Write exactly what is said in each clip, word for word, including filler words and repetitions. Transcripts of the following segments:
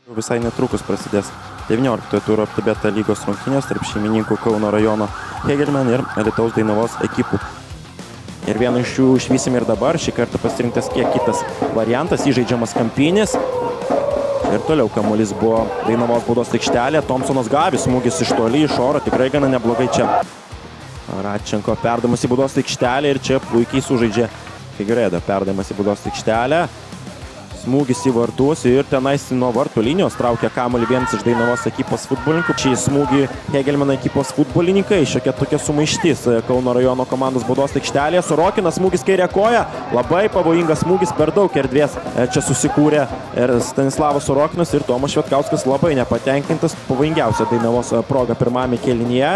Visai netrukus prasidės devynioliktojo turo Tibeta lygos rungtynės tarp šeimininkų Kauno rajono Hegelmann ir Alytaus Dainavos ekipų. Ir vieną iš jų išvysime ir dabar, šį kartą pasirinktas kiek kitas variantas, įžaidžiamas kampinis. Ir toliau kamuolys buvo Dainavos baudos aikštelė, Thompsonas Gavis, smūgis iš toli, iš oro, tikrai gana neblogai čia. Radčenko perdamas į baudos aikštelę ir čia puikiai sužaidžia Figueiredo, perdamas į baudos aikštelę. Smūgis į vartus ir tenais nuo vartų linijos traukia kamuolį vienas iš Dainavos ekipos futbolininkų. Šį smūgį Hegelmann ekipos futbolininkai, šiokia tokia sumaištis Kauno rajono komandos baudos aikštelėje. Sorokinas, smūgis kairė koja, labai pavojingas smūgis, per daug erdvės čia susikūrė ir Stanislavas Sorokinas ir Tomas Švetkauskas labai nepatenkintas. Pavojingiausia Dainavos proga pirmame kėlinyje.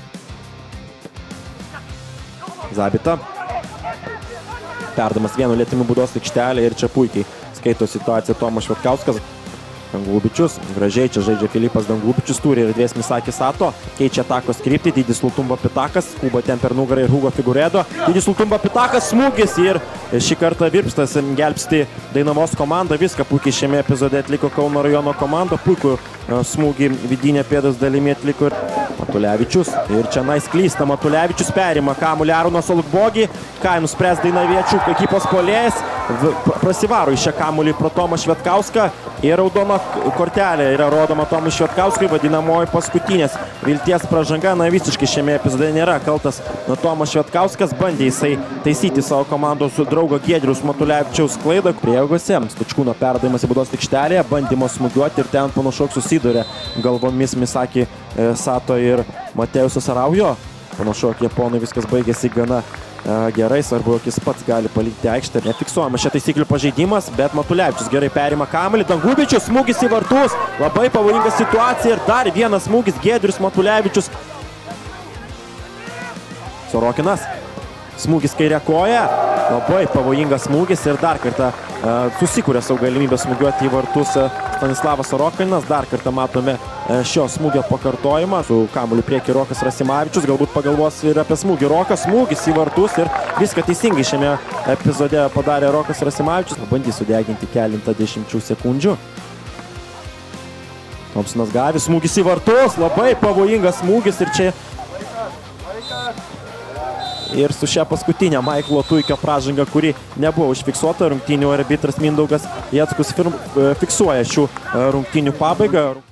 Zabita. Perdamas vienu lietimu baudos aikštelę ir čia puikiai skaito situaciją Tomas Švetkauskas. Danglubičius, gražiai čia žaidžia Filipas Danglubičius, turi ir dvies Misakis Sato, keičia atakos kryptį, Didis Lutumba Pitakas, Kuba ten per nugarą ir Hugo Figueiredo. Didis Lutumba Pitakas, smūgis ir šį kartą Virpstas gelbsti Dainavos komandą. Viską puikiai šiame epizode atliko Kauno rajono komanda, puikų smūgį vidinė pėdos dalimi atliko ir Matulevičius. Ir čia nais klysta, Matulevičius perima kamuolį Aronas Olukbogi, ką nuspręs Dainaviečių ekipos puolėjas, prasivaro iš šią kamuolį pro Tomą Švetkauską ir raudona kortelė yra rodoma Tomui Švetkauskui, vadinamoji paskutinės vilties pražanga. Na, visiškai šiame epizode nėra kaltas Tomas Švetkauskas, bandė jisai taisyti savo komandos draugo Giedriaus Matulevičiaus klaidą. Priejogose Stačkūno perdavimas į baudos aikštelėje, bandymas smūgiuoti ir ten panašu susiduria galvomis Misaki Sato ir Mateusas Araujo. Panašu, jog japonui viskas baigėsi gana gerai, svarbu, jog jis pats gali palikti aikštę. Nefiksuojamas šia taisyklių pažeidimas, bet Matulevičius gerai perima kamuolį. Danglubičius, smūgis į vartus, labai pavojinga situacija ir dar vienas smūgis, Giedrius Matulevičius. Sorokinas, smūgis kairė koja, labai pavojingas smūgis ir dar kartą uh, susikūrė savo galimybę smūgiuoti į vartus uh, Stanislavas Sorokinas. Dar kartą matome uh, šio smūgio pakartojimą. Su kamuoliu priekį Rokas Rasimavičius, galbūt pagalvos ir apie smūgį. Rokas, smūgis į vartus ir viską teisingai šiame epizode padarė Rokas Rasimavičius. Bandys sudeginti kelintą dešimčių sekundžių. Thompsonas Gavis, smūgis į vartus, labai pavojingas smūgis ir čia ir su šia paskutinė Maiklo Tuikio pražanga, kuri nebuvo užfiksuota. Rungtynių arbitras Mindaugas Jackus fiksuoja šių rungtynių pabaigą.